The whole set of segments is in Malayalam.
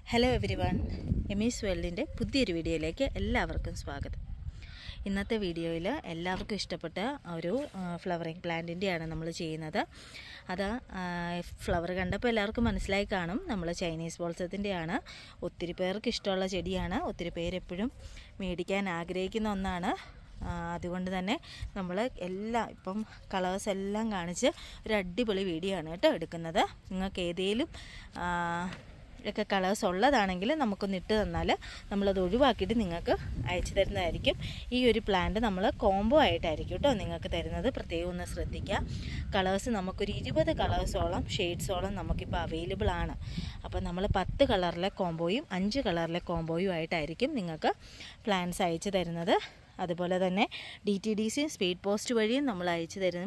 ഹലോ എവരിവൺ, എമീസ് വേൾഡിൻ്റെ പുതിയൊരു വീഡിയോയിലേക്ക് എല്ലാവർക്കും സ്വാഗതം. ഇന്നത്തെ വീഡിയോയിൽ എല്ലാവർക്കും ഇഷ്ടപ്പെട്ട ഒരു ഫ്ലവറിങ് പ്ലാന്റിൻ്റെയാണ് നമ്മൾ ചെയ്യുന്നത്. അത് ഫ്ലവർ കണ്ടപ്പോൾ എല്ലാവർക്കും മനസ്സിലായി കാണും, നമ്മൾ ചൈനീസ് ബോൾസത്തിൻ്റെയാണ്. ഒത്തിരി പേർക്ക് ഇഷ്ടമുള്ള ചെടിയാണ്, ഒത്തിരി പേരെപ്പോഴും മേടിക്കാൻ ആഗ്രഹിക്കുന്ന ഒന്നാണ്. അതുകൊണ്ട് തന്നെ നമ്മൾ ഇപ്പം കളേഴ്സ് എല്ലാം കാണിച്ച് ഒരു അടിപൊളി വീഡിയോ ആണ് കേട്ടോ എടുക്കുന്നത്. നിങ്ങൾക്ക് ഏതെങ്കിലും ഒക്കെ കളേഴ്സ് ഉള്ളതാണെങ്കിൽ നമുക്കൊന്ന് ഇട്ട് തന്നാൽ നമ്മളത് ഒഴിവാക്കിയിട്ട് നിങ്ങൾക്ക് അയച്ചു തരുന്നതായിരിക്കും. ഈ ഒരു പ്ലാന്റ് നമ്മൾ കോംബോ ആയിട്ടായിരിക്കും കേട്ടോ നിങ്ങൾക്ക് തരുന്നത്. പ്രത്യേകം ഒന്ന് ശ്രദ്ധിക്കുക. കളേഴ്സ് നമുക്കൊരു 20 കളേഴ്സോളം ഷെയ്ഡ്സോളം നമുക്കിപ്പോൾ അവൈലബിൾ ആണ്. അപ്പോൾ നമ്മൾ 10 കളറിലെ കോംബോയും 5 കളറിലെ കോംബോയും ആയിട്ടായിരിക്കും നിങ്ങൾക്ക് പ്ലാന്റ്സ് അയച്ചു തരുന്നത്. അതുപോലെ തന്നെ DTDC സ്പീഡ് പോസ്റ്റ് വഴിയും നമ്മൾ അയച്ചു തരും.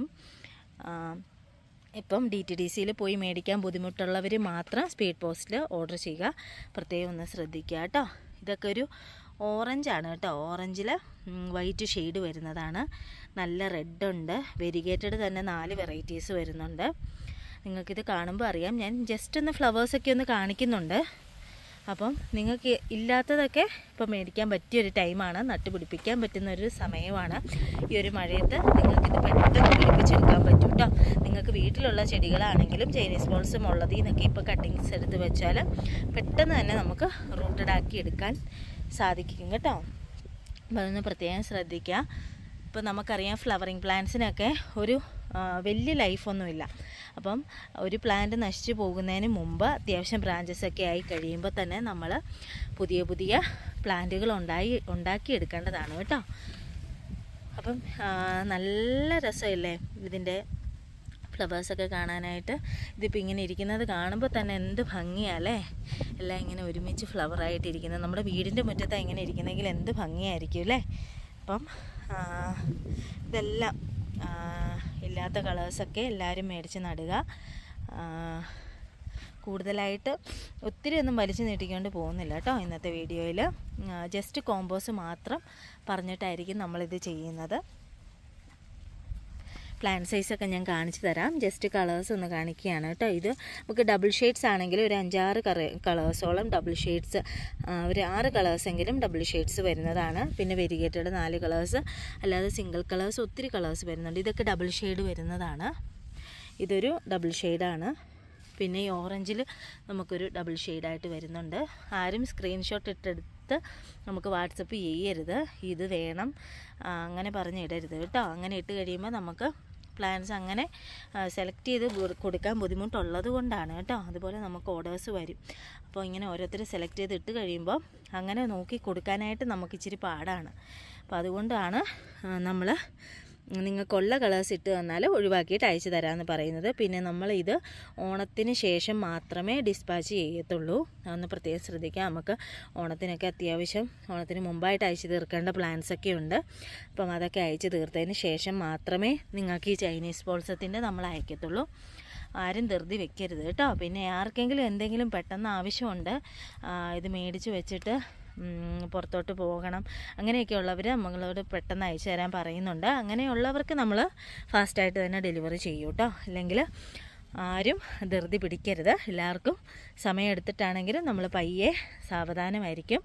ഇപ്പം DTDCയിൽ പോയി മേടിക്കാൻ ബുദ്ധിമുട്ടുള്ളവർ മാത്രം സ്പീഡ് പോസ്റ്റിൽ ഓർഡർ ചെയ്യുക. പ്രത്യേകം ഒന്ന് ശ്രദ്ധിക്കുക കേട്ടോ. ഇതൊക്കെ ഒരു ഓറഞ്ചാണ് കേട്ടോ. ഓറഞ്ചിൽ വൈറ്റ് ഷെയ്ഡ് വരുന്നതാണ്. നല്ല റെഡ് ഉണ്ട്. വെരിഗേറ്റഡ് തന്നെ 4 വെറൈറ്റീസ് വരുന്നുണ്ട്. നിങ്ങൾക്കിത് കാണുമ്പോൾ അറിയാം. ഞാൻ ജസ്റ്റ് ഒന്ന് ഫ്ലവേഴ്സൊക്കെ ഒന്ന് കാണിക്കുന്നുണ്ട്. അപ്പം നിങ്ങൾക്ക് ഇല്ലാത്തതൊക്കെ ഇപ്പം മേടിക്കാൻ പറ്റിയൊരു ടൈമാണ്, നട്ടുപിടിപ്പിക്കാൻ പറ്റുന്നൊരു സമയമാണ്. ഈ ഒരു മഴയത്ത് നിങ്ങൾക്കിത് പെട്ടെന്ന് പിടിപ്പിച്ചെടുക്കാൻ പറ്റും കേട്ടോ. നിങ്ങൾക്ക് വീട്ടിലുള്ള ചെടികളാണെങ്കിലും ചൈനീസ് ബോൾസും ഉള്ളതിൽ നിന്നൊക്കെ ഇപ്പോൾ കട്ടിങ്സ് എടുത്ത് വെച്ചാൽ പെട്ടെന്ന് തന്നെ നമുക്ക് റൂട്ടഡ് ആക്കി എടുക്കാൻ സാധിക്കും കേട്ടോ. അപ്പോൾ അതൊന്ന് പ്രത്യേകം ശ്രദ്ധിക്കുക. ഇപ്പോൾ നമുക്കറിയാം ഫ്ലവറിങ് പ്ലാന്റ്സിനൊക്കെ ഒരു വലിയ ലൈഫൊന്നുമില്ല. അപ്പം ഒരു പ്ലാന്റ് നശിച്ചു പോകുന്നതിന് മുമ്പ് അത്യാവശ്യം ബ്രാഞ്ചസൊക്കെ ആയി കഴിയുമ്പോൾ തന്നെ നമ്മൾ പുതിയ പുതിയ പ്ലാന്റുകൾ ഉണ്ടാക്കിയെടുക്കേണ്ടതാണ് കേട്ടോ. അപ്പം നല്ല രസമില്ലേ ഇതിൻ്റെ ഫ്ലവേഴ്സൊക്കെ കാണാനായിട്ട്. ഇതിപ്പോൾ ഇങ്ങനെ ഇരിക്കുന്നത് കാണുമ്പോൾ തന്നെ എന്ത് ഭംഗിയാല്ലേ. എല്ലാം ഇങ്ങനെ ഒരുമിച്ച് ഫ്ലവറായിട്ടിരിക്കുന്നത്. നമ്മുടെ വീടിൻ്റെ മുറ്റത്താണ് ഇങ്ങനെ ഇരിക്കുന്നെങ്കിൽ എന്ത് ഭംഗിയായിരിക്കും അല്ലേ. അപ്പം ഇതെല്ലാം ഇല്ലാത്ത കളേഴ്സൊക്കെ എല്ലാവരും മേടിച്ച് നടുക. കൂടുതലായിട്ട് ഒത്തിരി ഒന്നും വലിച്ചു നീട്ടിക്കൊണ്ട് പോകുന്നില്ല കേട്ടോ ഇന്നത്തെ വീഡിയോയിൽ. ജസ്റ്റ് കോമ്പോസ് മാത്രം പറഞ്ഞിട്ടായിരിക്കും നമ്മളിത് ചെയ്യുന്നത്. പ്ലാന്റ് സൈസൊക്കെ ഞാൻ കാണിച്ചു തരാം. ജസ്റ്റ് കളേഴ്സ് ഒന്ന് കാണിക്കുകയാണ് കേട്ടോ. ഇത് നമുക്ക് ഡബിൾ ഷെയ്ഡ്സ് ആണെങ്കിൽ ഒരു 5-6 കളേഴ്സോളം ഡബിൾ ഷെയ്ഡ്സ്, ഒരു 6 കളേഴ്സെങ്കിലും ഡബിൾ ഷെയ്ഡ്സ് വരുന്നതാണ്. പിന്നെ വെരിഗേറ്റഡ് 4 കളേഴ്സ്, അല്ലാതെ സിംഗിൾ കളേഴ്സ് ഒത്തിരി കളേഴ്സ് വരുന്നുണ്ട്. ഇതൊക്കെ ഡബിൾ ഷെയ്ഡ് വരുന്നതാണ്. ഇതൊരു ഡബിൾ ഷെയ്ഡാണ്. പിന്നെ ഈ ഓറഞ്ചിൽ നമുക്കൊരു ഡബിൾ ഷെയ്ഡായിട്ട് വരുന്നുണ്ട്. ആരും സ്ക്രീൻഷോട്ട് ഇട്ടെടുത്ത് നമുക്ക് വാട്സപ്പ് ചെയ്യരുത്. ഇത് വേണം അങ്ങനെ പറഞ്ഞ് ഇടരുത് കേട്ടോ. അങ്ങനെ ഇട്ട് കഴിയുമ്പോൾ നമുക്ക് പ്ലാന്റ്സ് അങ്ങനെ സെലക്ട് ചെയ്ത് കൊടുക്കാൻ ബുദ്ധിമുട്ടുള്ളത് കൊണ്ടാണ് കേട്ടോ. അതുപോലെ നമുക്ക് ഓർഡേഴ്സ് വരും. അപ്പോൾ ഇങ്ങനെ ഓരോരുത്തർ സെലക്ട് ചെയ്ത് ഇട്ട് കഴിയുമ്പോൾ അങ്ങനെ നോക്കി കൊടുക്കാനായിട്ട് നമുക്ക് ഇച്ചിരി പാടാണ്. അപ്പോൾ അതുകൊണ്ടാണ് നമ്മൾ നിങ്ങൾക്കുള്ള കളേഴ്സ് ഇട്ട് തന്നാൽ ഒഴിവാക്കിയിട്ട് അയച്ചു തരാമെന്ന് പറയുന്നത്. പിന്നെ നമ്മളിത് ഓണത്തിന് ശേഷം മാത്രമേ ഡിസ്പാച്ച് ചെയ്യത്തുള്ളൂ. അതൊന്ന് പ്രത്യേകം ശ്രദ്ധിക്കുക. നമുക്ക് ഓണത്തിനൊക്കെ അത്യാവശ്യം ഓണത്തിന് മുമ്പായിട്ട് അയച്ചു തീർക്കേണ്ട പ്ലാൻസൊക്കെ ഉണ്ട്. അപ്പം അതൊക്കെ അയച്ചു തീർത്തതിന് ശേഷം മാത്രമേ നിങ്ങൾക്ക് ഈ ചൈനീസ് ബോൾസത്തിൻ്റെ നമ്മൾ അയക്കത്തുള്ളൂ. ആരും ധൃതി വെക്കരുത് കേട്ടോ. പിന്നെ ആർക്കെങ്കിലും എന്തെങ്കിലും പെട്ടെന്ന് ആവശ്യമുണ്ട്, ഇത് മേടിച്ച് വെച്ചിട്ട് പുറത്തോട്ട് പോകണം, അങ്ങനെയൊക്കെ ഉള്ളവർ നമ്മളോട് പെട്ടെന്ന് അയച്ചു തരാൻ പറയുന്നുണ്ട്. അങ്ങനെയുള്ളവർക്ക് നമ്മൾ ഫാസ്റ്റായിട്ട് തന്നെ ഡെലിവറി ചെയ്യും കേട്ടോ. അല്ലെങ്കിൽ ആരും ധൃതി പിടിക്കരുത്. എല്ലാവർക്കും സമയമെടുത്തിട്ടാണെങ്കിലും നമ്മൾ പയ്യെ സാവധാനമായിരിക്കും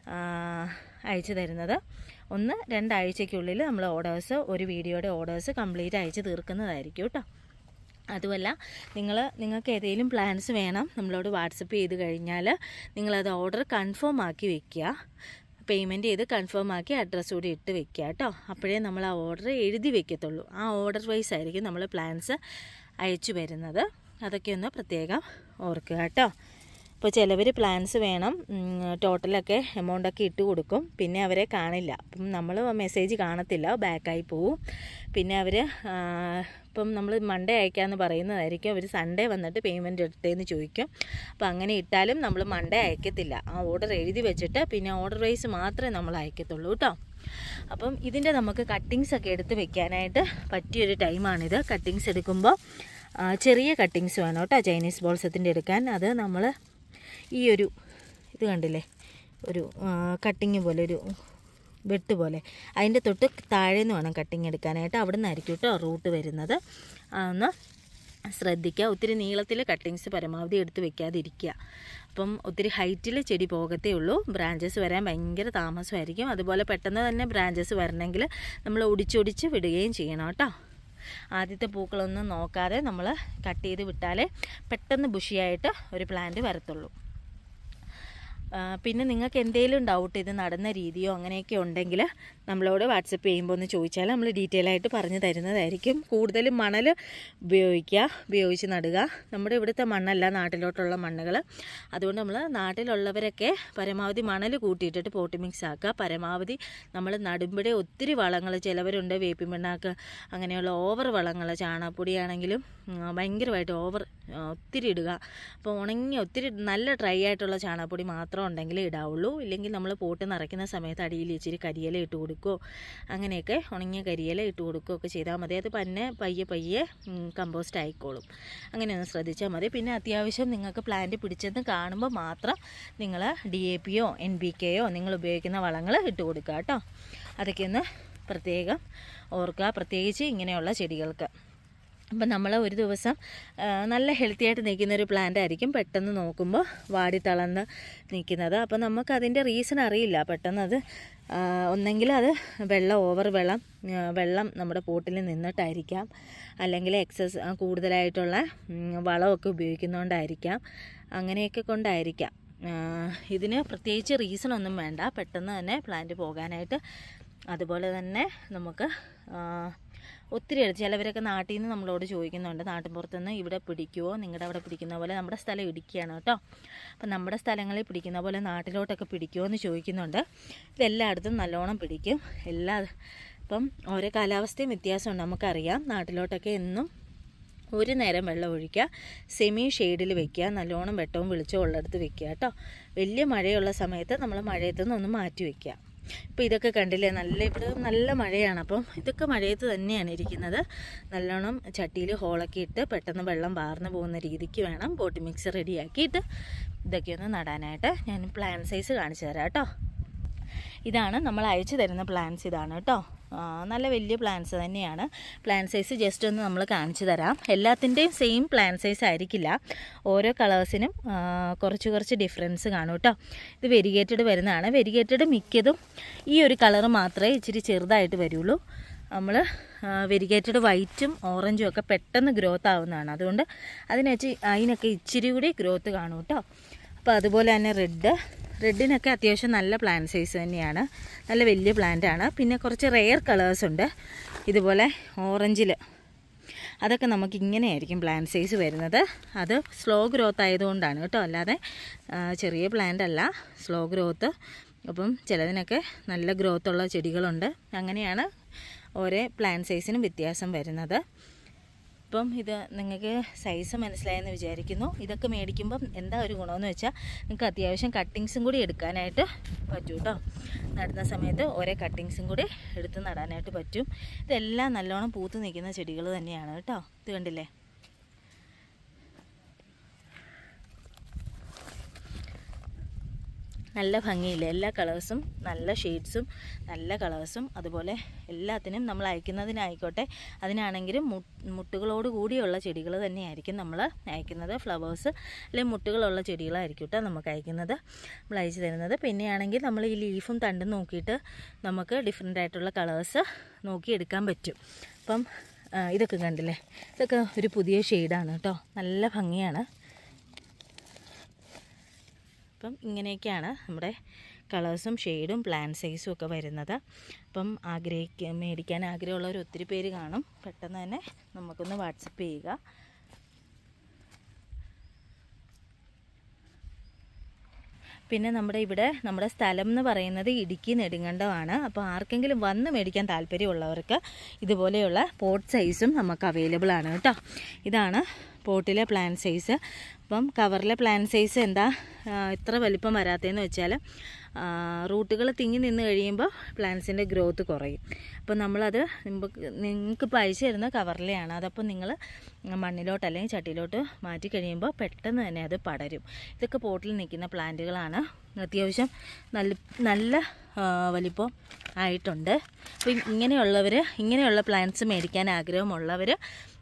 അയച്ചു തരുന്നത്. 1-2 ആഴ്ചയ്ക്കുള്ളിൽ നമ്മൾ ഓർഡേഴ്സ്, ഒരു വീഡിയോയുടെ ഓർഡേഴ്സ് കംപ്ലീറ്റ് അയച്ചു തീർക്കുന്നതായിരിക്കും കേട്ടോ. അതുമല്ല, നിങ്ങൾക്ക് ഏതെങ്കിലും പ്ലാൻസ് വേണം, നമ്മളോട് വാട്സപ്പ് ചെയ്ത് കഴിഞ്ഞാൽ നിങ്ങളത് ഓർഡർ കൺഫേം ആക്കി വെക്കുക. പേയ്മെൻറ്റ് ചെയ്ത് കൺഫേം ആക്കി അഡ്രസ്സ് കൂടി ഇട്ട് വെക്കുക കേട്ടോ. അപ്പോഴേ നമ്മൾ ആ ഓർഡർ എഴുതി വെക്കത്തുള്ളൂ. ആ ഓർഡർ വൈസ് ആയിരിക്കും നമ്മൾ പ്ലാൻസ് അയച്ചു വരുന്നത്. അതൊക്കെ ഒന്ന് പ്രത്യേകം ഓർക്കുക കേട്ടോ. ഇപ്പോൾ ചിലവർ പ്ലാൻസ് വേണം, ടോട്ടലൊക്കെ എമൗണ്ടൊക്കെ ഇട്ട് കൊടുക്കും, പിന്നെ അവരെ കാണില്ല. അപ്പം നമ്മൾ മെസ്സേജ് കാണത്തില്ല, ബാക്കായി പോവും. പിന്നെ അവർ ഇപ്പം നമ്മൾ മൺഡേ അയക്കാമെന്ന് പറയുന്നതായിരിക്കും, അവർ സൺഡേ വന്നിട്ട് പേയ്മെൻറ്റ് എടുത്തേന്ന് ചോദിക്കും. അപ്പോൾ അങ്ങനെ ഇട്ടാലും നമ്മൾ മൺഡേ അയക്കത്തില്ല. ആ ഓർഡർ എഴുതി വെച്ചിട്ട് പിന്നെ ഓർഡർ വൈസ് മാത്രമേ നമ്മൾ അയക്കത്തുള്ളൂ കേട്ടോ. അപ്പം ഇതിൻ്റെ നമുക്ക് കട്ടിങ്സൊക്കെ എടുത്ത് വെക്കാനായിട്ട് പറ്റിയൊരു ടൈമാണിത്. കട്ടിങ്സ് എടുക്കുമ്പോൾ ചെറിയ കട്ടിങ്സ് വേണം കേട്ടോ ചൈനീസ് ബോൾസത്തിൻ്റെ എടുക്കാൻ. അത് നമ്മൾ ഈ ഒരു ഇത് കണ്ടില്ലേ, ഒരു കട്ടിങ് പോലെ, ഒരു വെട്ട് പോലെ, അതിൻ്റെ തൊട്ട് താഴെ നിന്ന് വേണം കട്ടിങ് എടുക്കാനായിട്ട്. അവിടെ നിന്നായിരിക്കും കേട്ടോ റൂട്ട് വരുന്നത്. ഒന്ന് ശ്രദ്ധിക്കുക. ഒത്തിരി നീളത്തിൽ കട്ടിങ്സ് പരമാവധി എടുത്ത് വെക്കാതിരിക്കുക. അപ്പം ഒത്തിരി ഹൈറ്റിൽ ചെടി പോകത്തേ ഉള്ളൂ. ബ്രാഞ്ചസ് വരാൻ ഭയങ്കര താമസമായിരിക്കും. അതുപോലെ പെട്ടെന്ന് തന്നെ ബ്രാഞ്ചസ് വരണമെങ്കിൽ നമ്മൾ ഒടിച്ചൊടിച്ച് വിടുകയും ചെയ്യണം കേട്ടോ. ആദ്യത്തെ പൂക്കളൊന്നും നോക്കാതെ നമ്മൾ കട്ട് ചെയ്ത് വിട്ടാലേ പെട്ടെന്ന് ബുഷിയായിട്ട് ഒരു പ്ലാന്റ് വരത്തുള്ളൂ. പിന്നെ നിങ്ങൾക്ക് എന്തെങ്കിലും ഡൗട്ട് ഇത് നടുന്ന രീതിയോ അങ്ങനെയൊക്കെ ഉണ്ടെങ്കിൽ നമ്മളോട് വാട്സപ്പ് ചെയ്യുമ്പോൾ ഒന്ന് ചോദിച്ചാൽ നമ്മൾ ഡീറ്റെയിൽ ആയിട്ട് പറഞ്ഞു തരുന്നതായിരിക്കും. കൂടുതലും മണൽ ഉപയോഗിച്ച് നടുക. നമ്മുടെ ഇവിടുത്തെ മണ്ണല്ല നാട്ടിലോട്ടുള്ള മണ്ണുകൾ. അതുകൊണ്ട് നമ്മൾ നാട്ടിലുള്ളവരൊക്കെ പരമാവധി മണൽ കൂട്ടിയിട്ടിട്ട് പോട്ടി മിക്സ് ആക്കുക. പരമാവധി നമ്മൾ നടുമ്പോഴേ ഒത്തിരി വളങ്ങൾ, ചിലവരുണ്ട് വേപ്പിൻ പിണ്ണാക്ക് അങ്ങനെയുള്ള ഓവർ വളങ്ങൾ, ചാണകപ്പൊടിയാണെങ്കിലും ഭയങ്കരമായിട്ട് ഒത്തിരി ഇടുക. അപ്പോൾ ഉണങ്ങി ഒത്തിരി നല്ല ഡ്രൈ ആയിട്ടുള്ള ചാണകപ്പൊടി മാത്രം ഉണ്ടെങ്കിലേ ഇടാവുള്ളൂ. ഇല്ലെങ്കിൽ നമ്മൾ പോട്ട് നിറയ്ക്കുന്ന സമയത്ത് അടിയിൽ ഇച്ചിരി കരിയില ഇട്ട് കൊടുക്കുകയോ അങ്ങനെയൊക്കെ ഉണങ്ങിയ കരിയില ഇട്ട് കൊടുക്കുകയോ ഒക്കെ ചെയ്താൽ മതി. അത് പിന്നെ പയ്യെ കമ്പോസ്റ്റ് ആയിക്കോളും. അങ്ങനെയൊന്ന് ശ്രദ്ധിച്ചാൽ മതി. പിന്നെ അത്യാവശ്യം നിങ്ങൾക്ക് പ്ലാന്റ് പിടിച്ചെന്ന് കാണുമ്പോൾ മാത്രം നിങ്ങൾ DAPയോ NPKയോ നിങ്ങൾ ഉപയോഗിക്കുന്ന വളങ്ങൾ ഇട്ട് കൊടുക്കുക കേട്ടോ. അതൊക്കെ ഒന്ന് പ്രത്യേകം ഓർക്കുക, പ്രത്യേകിച്ച് ഇങ്ങനെയുള്ള ചെടികൾക്ക്. അപ്പം നമ്മൾ ഒരു ദിവസം നല്ല ഹെൽത്തി ആയിട്ട് നിൽക്കുന്നൊരു പ്ലാന്റ് ആയിരിക്കും പെട്ടെന്ന് നോക്കുമ്പോൾ വാടി തളർന്ന് നിൽക്കുന്നത്. അപ്പം നമുക്കതിൻ്റെ റീസൺ അറിയില്ല. പെട്ടെന്നത് ഒന്നെങ്കിൽ അത് ഓവർ വെള്ളം നമ്മുടെ പോട്ടിൽ നിന്നിട്ടായിരിക്കാം, അല്ലെങ്കിൽ കൂടുതലായിട്ടുള്ള വളമൊക്കെ ഉപയോഗിക്കുന്നതുകൊണ്ടായിരിക്കാം, അങ്ങനെയൊക്കെ കൊണ്ടായിരിക്കാം. ഇതിന് പ്രത്യേകിച്ച് റീസണൊന്നും വേണ്ട, പെട്ടെന്ന് തന്നെ പ്ലാന്റ് പോകാനായിട്ട്. അതുപോലെ തന്നെ നമുക്ക് ഒത്തിരി ചിലവരൊക്കെ നാട്ടിൽ നിന്ന് നമ്മളോട് ചോദിക്കുന്നുണ്ട്, നാട്ടിൻപുറത്തുനിന്ന് ഇവിടെ പിടിക്കുമോ, നിങ്ങളുടെ അവിടെ പിടിക്കുന്ന പോലെ. നമ്മുടെ സ്ഥലം ഇടുക്കിയാണ് കേട്ടോ. അപ്പം നമ്മുടെ സ്ഥലങ്ങളിൽ പിടിക്കുന്ന പോലെ നാട്ടിലോട്ടൊക്കെ പിടിക്കുമോ എന്ന് ചോദിക്കുന്നുണ്ട്. ഇതെല്ലായിടത്തും നല്ലോണം പിടിക്കും. ഇപ്പം ഓരോ കാലാവസ്ഥയും വ്യത്യാസമുണ്ട്, നമുക്കറിയാം. നാട്ടിലോട്ടൊക്കെ എന്നും ഒരു നേരം വെള്ളം ഒഴിക്കുക, സെമി ഷെയ്ഡിൽ വെക്കുക, നല്ലോണം വെട്ടവും വെളിച്ചവും ഉള്ളിടത്ത് വെക്കുക കേട്ടോ. വലിയ മഴയുള്ള സമയത്ത് നമ്മൾ മഴയത്തുനിന്ന് ഒന്ന് മാറ്റി വയ്ക്കുക. ഇപ്പോൾ ഇതൊക്കെ കണ്ടില്ലേ, ഇവിടെ നല്ല മഴയാണ്. അപ്പം ഇതൊക്കെ മഴയത്ത് തന്നെയാണ് ഇരിക്കുന്നത്. നല്ലോണം ചട്ടിയിൽ ഹോളൊക്കെ ഇട്ട് പെട്ടെന്ന് വെള്ളം വാർന്നു പോകുന്ന രീതിക്ക് വേണം പോട്ടി മിക്സ് റെഡിയാക്കിയിട്ട് ഇതൊക്കെ ഒന്ന് നടാനായിട്ട്. ഞാൻ പ്ലാന്റ് സൈസ് കാണിച്ചു തരാം കേട്ടോ. ഇതാണ് നമ്മൾ അയച്ചു തരുന്ന പ്ലാന്റ്സ്, ഇതാണ് കേട്ടോ. നല്ല വലിയ പ്ലാന്റ്സ് തന്നെയാണ്. പ്ലാന്റ് സൈസ് ജസ്റ്റ് ഒന്ന് നമ്മൾ കാണിച്ചു തരാം. എല്ലാത്തിൻ്റെയും സെയിം പ്ലാന്റ് സൈസ് ആയിരിക്കില്ല, ഓരോ കളേഴ്സിനും കുറച്ച് ഡിഫറൻസ് കാണും കേട്ടോ. ഇത് വെരിഗേറ്റഡ് വരുന്നതാണ്. വെരിഗേറ്റഡ് മിക്കതും ഈ ഒരു കളറ് മാത്രമേ ഇച്ചിരി ചെറുതായിട്ട് വരുള്ളൂ. നമ്മൾ വെരിഗേറ്റഡ് വൈറ്റും ഓറഞ്ചും ഒക്കെ പെട്ടെന്ന് ഗ്രോത്ത് ആവുന്നതാണ്. അതുകൊണ്ട് അതിനൊക്കെ ഇച്ചിരി കൂടി ഗ്രോത്ത് കാണും കേട്ടോ. അപ്പോൾ അതുപോലെ തന്നെ റെഡിനൊക്കെ അത്യാവശ്യം നല്ല പ്ലാന്റ് സൈസ് തന്നെയാണ്, നല്ല വലിയ പ്ലാന്റാണ്. പിന്നെ കുറച്ച് റെയർ കളേഴ്സ് ഉണ്ട് ഇതുപോലെ ഓറഞ്ചിൽ, അതൊക്കെ നമുക്ക് ഇങ്ങനെയായിരിക്കും പ്ലാന്റ് സൈസ് വരുന്നത്. അത് സ്ലോ ഗ്രോത്ത് ആയതുകൊണ്ടാണ് കേട്ടോ, അല്ലാതെ ചെറിയ പ്ലാന്റ് അല്ല, സ്ലോ ഗ്രോത്ത്. അപ്പം ചിലതിനൊക്കെ നല്ല ഗ്രോത്തുള്ള ചെടികളുണ്ട്. അങ്ങനെയാണ് ഓരോ പ്ലാന്റ് സൈസിനും വ്യത്യാസം വരുന്നത്. അപ്പം ഇത് നിങ്ങൾക്ക് സൈസ് മനസ്സിലായെന്ന് വിചാരിക്കുന്നു. ഇതൊക്കെ മേടിക്കുമ്പം എന്താ ഒരു ഗുണമെന്ന് വെച്ചാൽ നിങ്ങൾക്ക് അത്യാവശ്യം കട്ടിങ്സും കൂടി എടുക്കാനായിട്ട് പറ്റും കേട്ടോ. നടുന്ന സമയത്ത് ഓരോ കട്ടിങ്സും കൂടി എടുത്ത് നടാനായിട്ട് പറ്റും. ഇതെല്ലാം നല്ലോണം പൂത്ത് നിൽക്കുന്ന ചെടികൾ തന്നെയാണ് കേട്ടോ. ഇത് കണ്ടില്ലേ, നല്ല ഭംഗിയില്ല. എല്ലാ കളേഴ്സും, നല്ല ഷെയ്ഡ്സും, നല്ല കളേഴ്സും. അതുപോലെ എല്ലാത്തിനും നമ്മൾ അയക്കുന്നതിനായിക്കോട്ടെ, അതിനാണെങ്കിലും മുട്ടുകളോട് കൂടിയുള്ള ചെടികൾ തന്നെയായിരിക്കും നമ്മൾ അയക്കുന്നത്. ഫ്ലവേഴ്സ് അല്ലെങ്കിൽ മുട്ടുകളുള്ള ചെടികളായിരിക്കും കേട്ടോ നമുക്ക് അയക്കുന്നത്, നമ്മൾ അയച്ചു തരുന്നത്. പിന്നെയാണെങ്കിൽ നമ്മൾ ഈ ലീഫും തണ്ടും നോക്കിയിട്ട് നമുക്ക് ഡിഫറെൻ്റ് ആയിട്ടുള്ള കളേഴ്സ് നോക്കിയെടുക്കാൻ പറ്റും. അപ്പം ഇതൊക്കെ കണ്ടില്ലേ, ഇതൊക്കെ ഒരു പുതിയ ഷെയ്ഡാണ് കേട്ടോ, നല്ല ഭംഗിയാണ്. അപ്പം ഇങ്ങനെയൊക്കെയാണ് നമ്മുടെ കളേഴ്സും ഷെയ്ഡും പ്ലാന്റ് സൈസും ഒക്കെ വരുന്നത്. അപ്പം മേടിക്കാൻ ആഗ്രഹമുള്ളവർ ഒത്തിരി പേര് കാണും. പെട്ടെന്ന് തന്നെ നമുക്കൊന്ന് വാട്സപ്പ് ചെയ്യുക. പിന്നെ നമ്മുടെ സ്ഥലം എന്ന് പറയുന്നത് ഇടുക്കി നെടുങ്കണ്ടമാണ്. അപ്പോൾ ആർക്കെങ്കിലും വന്ന് മേടിക്കാൻ താല്പര്യമുള്ളവർക്ക് ഇതുപോലെയുള്ള പോട്ട് സൈസും നമുക്ക് അവൈലബിൾ ആണ് കേട്ടോ. ഇതാണ് പോട്ടിലെ പ്ലാന്റ് സൈസ്. അപ്പം കവറിലെ പ്ലാന്റ് സൈസ് എന്താ ഇത്ര വലിപ്പം വരാത്തതെന്ന് വെച്ചാൽ റൂട്ടുകൾ തിങ്ങി നിന്ന് കഴിയുമ്പോൾ പ്ലാന്റ്സിൻ്റെ ഗ്രോത്ത് കുറയും. അപ്പോൾ നമ്മളത് നിങ്ങൾക്കിപ്പോൾ അയച്ചു തരുന്ന കവറിലെയാണ്. അതപ്പോൾ നിങ്ങൾ മണ്ണിലോട്ട് അല്ലെങ്കിൽ ചട്ടിയിലോട്ട് മാറ്റി കഴിയുമ്പോൾ പെട്ടെന്ന് തന്നെ അത് പടരും. ഇതൊക്കെ പോട്ടിൽ നിൽക്കുന്ന പ്ലാന്റുകളാണ്. അത്യാവശ്യം നല്ല വലിപ്പം ആയിട്ടുണ്ട്. അപ്പോൾ ഇങ്ങനെയുള്ള പ്ലാന്റ്സ് മേടിക്കാൻ ആഗ്രഹമുള്ളവർ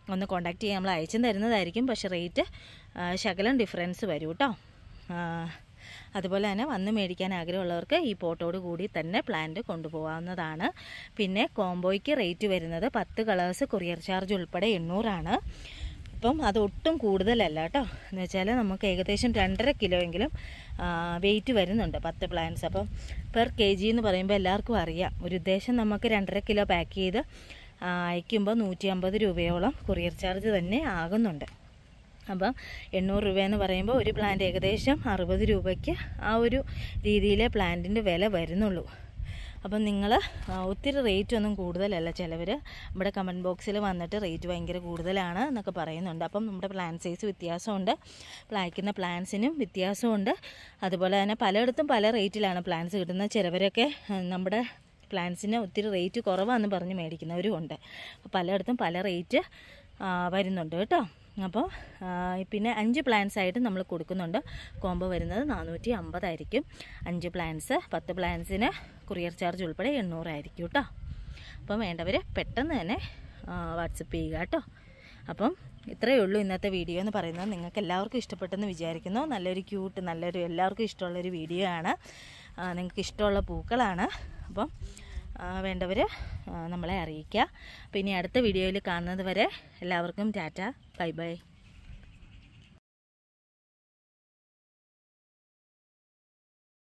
ഒന്ന് കോൺടാക്റ്റ് ചെയ്യാൻ നമ്മൾ അയച്ചും തരുന്നതായിരിക്കും. പക്ഷേ റേറ്റ് ശകലം ഡിഫറൻസ് വരും കേട്ടോ. അതുപോലെ തന്നെ വന്ന് മേടിക്കാൻ ആഗ്രഹമുള്ളവർക്ക് ഈ പോട്ടോട് കൂടി തന്നെ പ്ലാന്റ് കൊണ്ടുപോകാവുന്നതാണ്. പിന്നെ കോംബോയ്ക്ക് റേറ്റ് വരുന്നത് 10 കളേഴ്സ് കൊറിയർ ചാർജ് ഉൾപ്പെടെ 800 അപ്പം അതൊട്ടും കൂടുതലല്ല കേട്ടോ. എന്ന് വെച്ചാൽ നമുക്ക് ഏകദേശം 2.5 കിലോയെങ്കിലും വെയിറ്റ് വരുന്നുണ്ട് 10 പ്ലാന്റ്സ്. അപ്പം പെർ kg എന്ന് പറയുമ്പോൾ എല്ലാവർക്കും അറിയാം, ഒരു ഉദ്ദേശം നമുക്ക് 2.5 കിലോ പാക്ക് ചെയ്ത് അയക്കുമ്പോൾ 150 രൂപയോളം കൊറിയർ ചാർജ് തന്നെ ആകുന്നുണ്ട്. അപ്പം 800 രൂപയെന്ന് പറയുമ്പോൾ ഒരു പ്ലാന്റ് ഏകദേശം 60 രൂപയ്ക്ക് ആ ഒരു രീതിയിലെ പ്ലാന്റിൻ്റെ വില വരുന്നുള്ളൂ. അപ്പം നിങ്ങൾ ഒത്തിരി റേറ്റ് ഒന്നും കൂടുതലല്ല. ചിലവർ നമ്മുടെ കമൻറ്റ് ബോക്സിൽ വന്നിട്ട് റേറ്റ് ഭയങ്കര കൂടുതലാണ് എന്നൊക്കെ പറയുന്നുണ്ട്. അപ്പം നമ്മുടെ പ്ലാൻ സൈസ് വ്യത്യാസമുണ്ട്, അയക്കുന്ന പ്ലാൻസിനും വ്യത്യാസമുണ്ട്. അതുപോലെ തന്നെ പലയിടത്തും പല റേറ്റിലാണ് പ്ലാൻസ് കിട്ടുന്നത്. ചിലവരൊക്കെ നമ്മുടെ പ്ലാൻസിന് ഒത്തിരി റേറ്റ് കുറവാണെന്ന് പറഞ്ഞ് മേടിക്കുന്നവരും ഉണ്ട്. അപ്പോൾ പലയിടത്തും പല റേറ്റ് വരുന്നുണ്ട് കേട്ടോ. അപ്പോൾ പിന്നെ 5 പ്ലാൻസ് ആയിട്ട് നമ്മൾ കൊടുക്കുന്നുണ്ട്. കോംബോ വരുന്നത് 450 ആയിരിക്കും. 5 പ്ലാൻസ് 10 പ്ലാൻസിന് കൊറിയർ ചാർജ് ഉൾപ്പെടെ 800 ആയിരിക്കും കേട്ടോ. അപ്പം വേണ്ടവർ പെട്ടെന്ന് തന്നെ വാട്സപ്പ് ചെയ്യുക കേട്ടോ. അപ്പം ഇത്രയേ ഉള്ളൂ ഇന്നത്തെ വീഡിയോ എന്ന് പറയുന്നത്. നിങ്ങൾക്ക് എല്ലാവർക്കും ഇഷ്ടപ്പെട്ടെന്ന് വിചാരിക്കുന്നു. നല്ലൊരു എല്ലാവർക്കും ഇഷ്ടമുള്ളൊരു വീഡിയോ ആണ്. നിങ്ങൾക്ക് ഇഷ്ടമുള്ള പൂക്കളാണ്. അപ്പം വേണ്ടവർ നമ്മളെ അറിയിക്കുക. അപ്പോൾ ഇനി അടുത്ത വീഡിയോയിൽ കാണുന്നത് വരെ എല്ലാവർക്കും ടാറ്റ, ബൈ ബൈ.